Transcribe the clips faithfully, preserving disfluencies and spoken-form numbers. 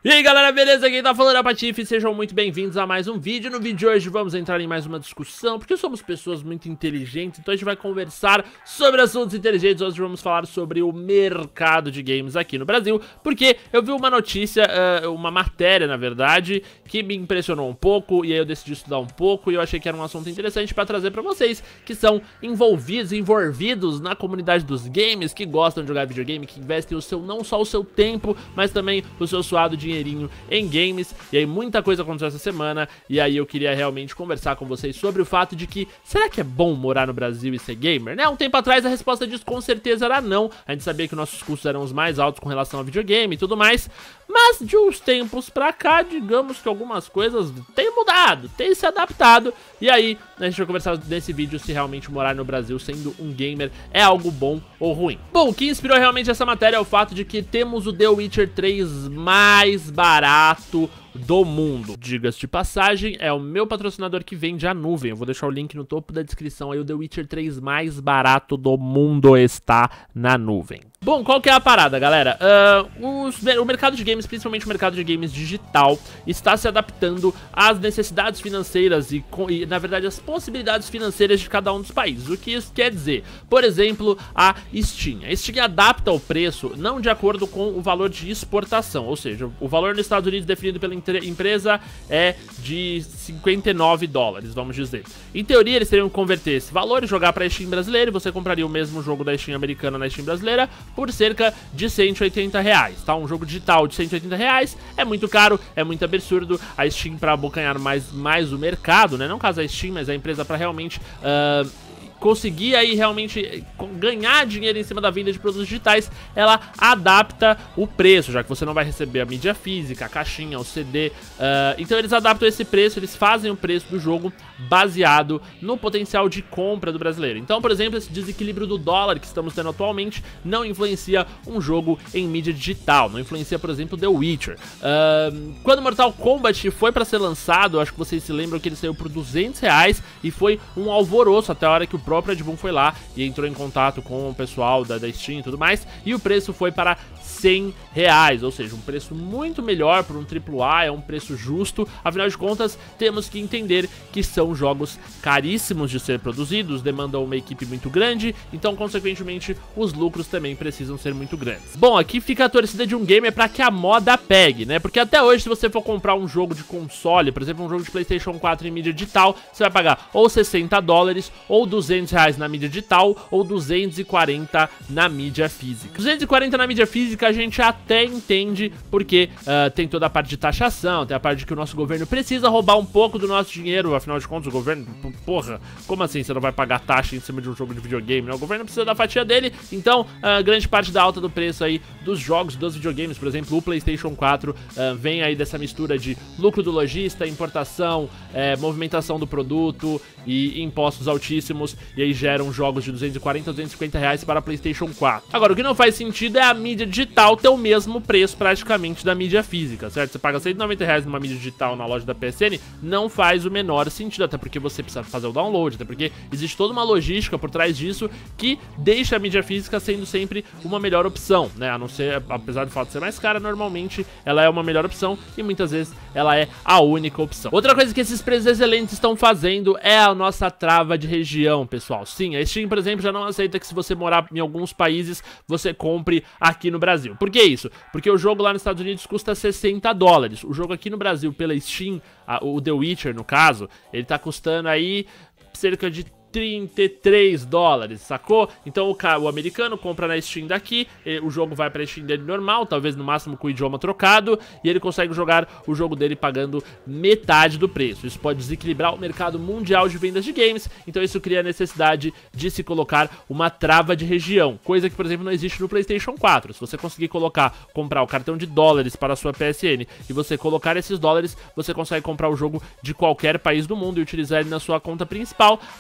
E aí galera, beleza? Quem tá falando é a Patife, sejam muito bem-vindos a mais um vídeo. No vídeo de hoje vamos entrar em mais uma discussão, porque somos pessoas muito inteligentes, então a gente vai conversar sobre assuntos inteligentes. Hoje vamos falar sobre o mercado de games aqui no Brasil, porque eu vi uma notícia, uh, uma matéria na verdade, que me impressionou um pouco, e aí eu decidi estudar um pouco, e eu achei que era um assunto interessante pra trazer pra vocês, que são envolvidos, envolvidos na comunidade dos games, que gostam de jogar videogame, que investem o seu, não só o seu tempo, mas também o seu suado dinheirinho em games. E aí muita coisa aconteceu essa semana, e aí eu queria realmente conversar com vocês sobre o fato de que, será que é bom morar no Brasil e ser gamer, né? Um tempo atrás a resposta disso com certeza era não, a gente sabia que nossos custos eram os mais altos com relação a videogame e tudo mais, mas de uns tempos pra cá, digamos que algumas coisas têm mudado, têm se adaptado, e aí a gente vai conversar nesse vídeo se realmente morar no Brasil sendo um gamer é algo bom ou ruim. Bom, o que inspirou realmente essa matéria é o fato de que temos o The Witcher três mais barato do mundo. Diga-se de passagem, é o meu patrocinador que vende a nuvem. Eu vou deixar o link no topo da descrição aí. O The Witcher três mais barato do mundo está na nuvem. Bom, qual que é a parada, galera? Uh, os, o mercado de games, principalmente o mercado de games digital, está se adaptando às necessidades financeiras e, e, na verdade, às possibilidades financeiras de cada um dos países. O que isso quer dizer? Por exemplo, a Steam. A Steam adapta o preço não de acordo com o valor de exportação, ou seja, o valor nos Estados Unidos definido pela empresa é de cinquenta e nove dólares, vamos dizer. Em teoria, eles teriam que converter esse valor e jogar para a Steam brasileira, e você compraria o mesmo jogo da Steam americana na Steam brasileira por cerca de cento e oitenta reais, tá? Um jogo digital de cento e oitenta reais é muito caro, é muito absurdo. A Steam, para abocanhar mais, mais o mercado, né? Não caso a Steam, mas a empresa para realmente Uh, conseguir aí realmente ganhar dinheiro em cima da venda de produtos digitais, ela adapta o preço, já que você não vai receber a mídia física, a caixinha, o C D, uh, então eles adaptam esse preço, eles fazem o preço do jogo baseado no potencial de compra do brasileiro. Então, por exemplo, esse desequilíbrio do dólar que estamos tendo atualmente não influencia um jogo em mídia digital, não influencia, por exemplo, The Witcher. Uh, quando Mortal Kombat foi para ser lançado, acho que vocês se lembram que ele saiu por duzentos reais e foi um alvoroço até a hora que o próprio Red Bull foi lá e entrou em contato com o pessoal da, da Steam e tudo mais, e o preço foi para cem reais, ou seja, um preço muito melhor para um triplo A, é um preço justo. Afinal de contas, temos que entender que são jogos caríssimos de ser produzidos, demandam uma equipe muito grande, então consequentemente os lucros também precisam ser muito grandes. Bom, aqui fica a torcida de um gamer para que a moda pegue, né? Porque até hoje, se você for comprar um jogo de console, por exemplo, um jogo de PlayStation quatro em mídia digital, você vai pagar ou sessenta dólares, ou duzentos reais na mídia digital, ou duzentos e quarenta na mídia física. duzentos e quarenta na mídia física a gente até entende, porque uh, tem toda a parte de taxação, tem a parte de que o nosso governo precisa roubar um pouco do nosso dinheiro. Afinal de contas, o governo, porra, como assim você não vai pagar taxa em cima de um jogo de videogame, né? O governo precisa da fatia dele, então uh, grande parte da alta do preço aí dos jogos, dos videogames, por exemplo, o PlayStation quatro uh, vem aí dessa mistura de lucro do lojista, importação, eh, movimentação do produto e impostos altíssimos, e aí geram jogos de duzentos e quarenta a duzentos e cinquenta reais para PlayStation quatro. Agora, o que não faz sentido é a mídia digital ter o mesmo preço praticamente da mídia física, certo? Você paga cento e noventa reais numa mídia digital na loja da P S N, não faz o menor sentido, até porque você precisa fazer o download, até porque existe toda uma logística por trás disso que deixa a mídia física sendo sempre uma melhor opção, né? A não ser, apesar do fato de ser mais cara, normalmente ela é uma melhor opção e muitas vezes ela é a única opção. Outra coisa que esses preços excelentes estão fazendo é a nossa trava de região, pessoal. Sim, a Steam, por exemplo, já não aceita que se você morar em alguns países, você compre aqui no Brasil. Por que isso? Porque o jogo lá nos Estados Unidos custa sessenta dólares. O jogo aqui no Brasil, pela Steam, a, o The Witcher, no caso, ele tá custando aí cerca de trinta e três dólares, sacou? Então o, cara, o americano compra na Steam daqui, ele, o jogo vai pra Steam dele normal, talvez no máximo com o idioma trocado, e ele consegue jogar o jogo dele pagando metade do preço. Isso pode desequilibrar o mercado mundial de vendas de games, então isso cria a necessidade de se colocar uma trava de região, coisa que, por exemplo, não existe no PlayStation quatro. Se você conseguir colocar, comprar o cartão de dólares para a sua P S N e você colocar esses dólares, você consegue comprar o jogo de qualquer país do mundo e utilizar ele na sua conta principal. Até existe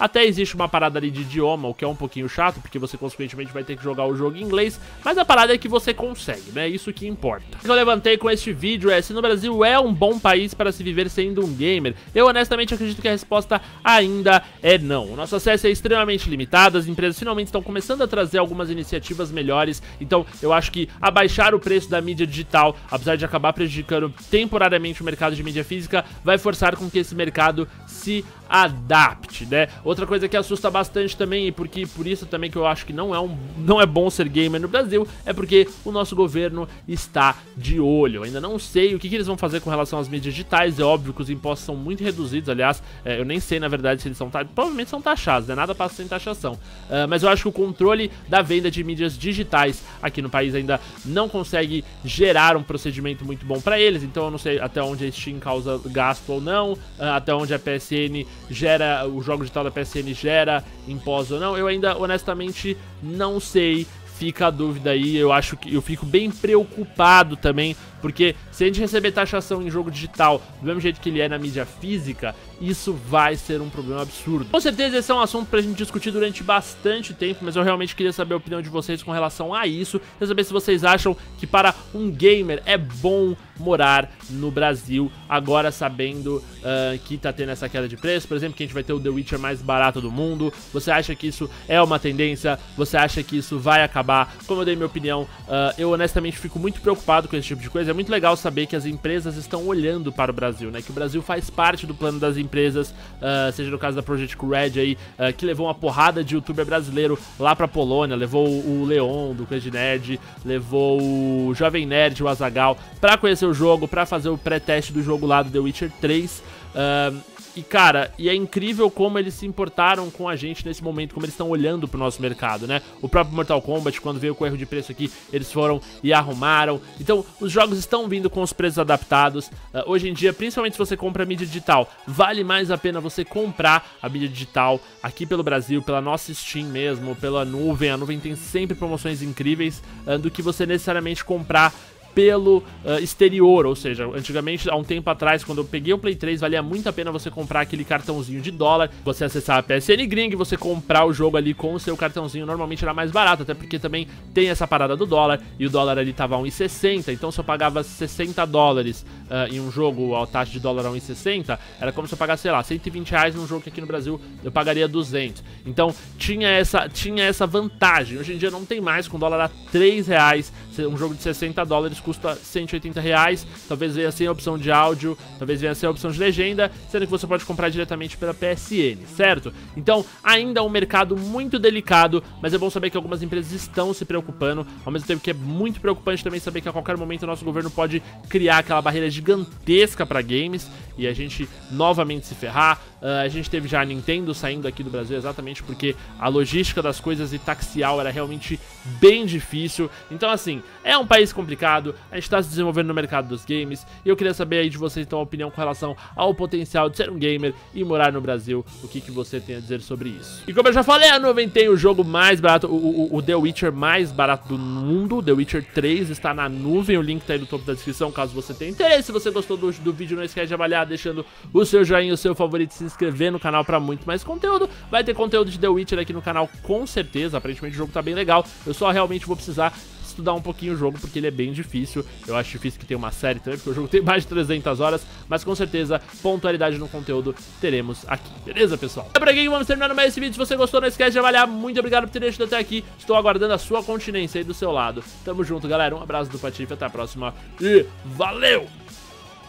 existe uma parada ali de idioma, o que é um pouquinho chato, porque você consequentemente vai ter que jogar o jogo em inglês, mas a parada é que você consegue, né? Isso que importa. O que eu levantei com este vídeo é se no Brasil é um bom país para se viver sendo um gamer. Eu honestamente acredito que a resposta ainda é não. O nosso acesso é extremamente limitado, as empresas finalmente estão começando a trazer algumas iniciativas melhores, então eu acho que abaixar o preço da mídia digital, apesar de acabar prejudicando temporariamente o mercado de mídia física, vai forçar com que esse mercado se adapte, né? Outra coisa que assusta bastante também, e porque por isso também que eu acho que não é, um, não é bom ser gamer no Brasil, é porque o nosso governo está de olho. Eu ainda não sei o que, que eles vão fazer com relação às mídias digitais. É óbvio que os impostos são muito reduzidos, aliás, é, eu nem sei na verdade se eles são, provavelmente são taxados, né? Nada passa sem taxação, uh, mas eu acho que o controle da venda de mídias digitais aqui no país ainda não consegue gerar um procedimento muito bom para eles, então eu não sei até onde a Steam causa gasto ou não, uh, até onde a P S N gera, o jogo digital da P S N gera imposto ou não, eu ainda honestamente não sei. Fica a dúvida aí, eu acho que eu fico bem preocupado também, porque se a gente receber taxação em jogo digital do mesmo jeito que ele é na mídia física, isso vai ser um problema absurdo. Com certeza esse é um assunto pra gente discutir durante bastante tempo, mas eu realmente queria saber a opinião de vocês com relação a isso. Queria saber se vocês acham que para um gamer é bom morar no Brasil, agora sabendo uh, que tá tendo essa queda de preço, por exemplo, que a gente vai ter o The Witcher mais barato do mundo. Você acha que isso é uma tendência? Você acha que isso vai acabar? Como eu dei minha opinião, uh, eu honestamente fico muito preocupado com esse tipo de coisa. É muito legal saber que as empresas estão olhando para o Brasil, né? Que o Brasil faz parte do plano das empresas, uh, seja no caso da Project Red aí, uh, que levou uma porrada de youtuber brasileiro lá pra Polônia, levou o Leon do Crazy Nerd, levou o Jovem Nerd, o Azaghal, pra conhecer o jogo, pra fazer o pré-teste do jogo lá do The Witcher três. Uh, E cara, e é incrível como eles se importaram com a gente nesse momento, como eles estão olhando pro nosso mercado, né? O próprio Mortal Kombat, quando veio com erro de preço aqui, eles foram e arrumaram. Então, os jogos estão vindo com os preços adaptados. Uh, hoje em dia, principalmente se você compra mídia digital, vale mais a pena você comprar a mídia digital aqui pelo Brasil, pela nossa Steam mesmo, pela nuvem. A nuvem tem sempre promoções incríveis, uh, do que você necessariamente comprar pelo uh, exterior, ou seja, antigamente, há um tempo atrás, quando eu peguei o Play três, valia muito a pena você comprar aquele cartãozinho de dólar, você acessar a P S N Gring, você comprar o jogo ali com o seu cartãozinho, normalmente era mais barato, até porque também tem essa parada do dólar, e o dólar ali tava a um e sessenta, então se eu pagava sessenta dólares uh, em um jogo, a taxa de dólar a um e sessenta, era como se eu pagasse, sei lá, cento e vinte reais num jogo que aqui no Brasil eu pagaria duzentos, então tinha essa, tinha essa vantagem. Hoje em dia não tem mais, com dólar a três reais, um jogo de sessenta dólares custa cento e oitenta reais, talvez venha sem a opção de áudio, talvez venha sem a opção de legenda, sendo que você pode comprar diretamente pela P S N, certo? Então, ainda é um mercado muito delicado, mas é bom saber que algumas empresas estão se preocupando, ao mesmo tempo que é muito preocupante também saber que a qualquer momento o nosso governo pode criar aquela barreira gigantesca para games, e a gente novamente se ferrar. Uh, a gente teve já a Nintendo saindo aqui do Brasil exatamente porque a logística das coisas e taxial era realmente bem difícil. Então assim, é um país complicado, a gente tá se desenvolvendo no mercado dos games, e eu queria saber aí de vocês então a opinião com relação ao potencial de ser um gamer e morar no Brasil, o que, que você tem a dizer sobre isso. E como eu já falei, a nuvem tem o jogo mais barato, o, o, o The Witcher mais barato do mundo, The Witcher três está na nuvem, o link tá aí no topo da descrição caso você tenha interesse. Se você gostou do, do vídeo, não esquece de avaliar deixando o seu joinha, o seu favorito, se inscrever no canal para muito mais conteúdo. Vai ter conteúdo de The Witcher aqui no canal com certeza, aparentemente o jogo tá bem legal, eu só realmente vou precisar estudar um pouquinho o jogo, porque ele é bem difícil. Eu acho difícil que tenha uma série também, porque o jogo tem mais de trezentas horas, mas com certeza, pontualidade no conteúdo teremos aqui, beleza, pessoal? É por aqui que vamos terminando mais esse vídeo. Se você gostou, não esquece de avaliar. Muito obrigado por ter deixado até aqui. Estou aguardando a sua continência aí do seu lado. Tamo junto, galera. Um abraço do Patife, até a próxima e valeu!